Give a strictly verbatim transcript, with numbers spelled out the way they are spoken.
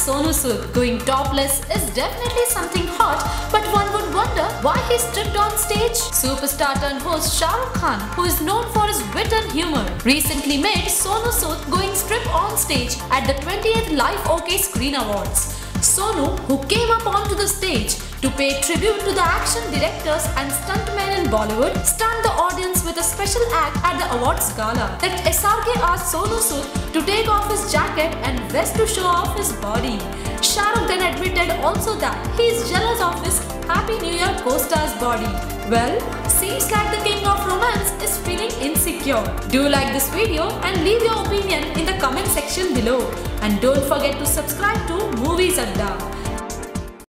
Sonu Sood going topless is definitely something hot, but one would wonder why he stripped on stage. Superstar turned host Shah Rukh Khan, who is known for his wit and humor, recently made Sonu Sood going strip on stage at the twentieth Life OK Screen Awards. Sonu, who came up onto the stage to pay tribute to the action directors and stuntmen in Bollywood, stunned the audience with a special act at the awards gala. That S R K asked Sonu Sood to take off his jacket and vest to show off his body. Shah Rukh then admitted also that he is jealous of his Happy New Year co-star's body. Well, seems like the king of romance is feeling insecure. Do like this video and leave your opinion in the comment section below. And don't forget to subscribe to Movies Adda.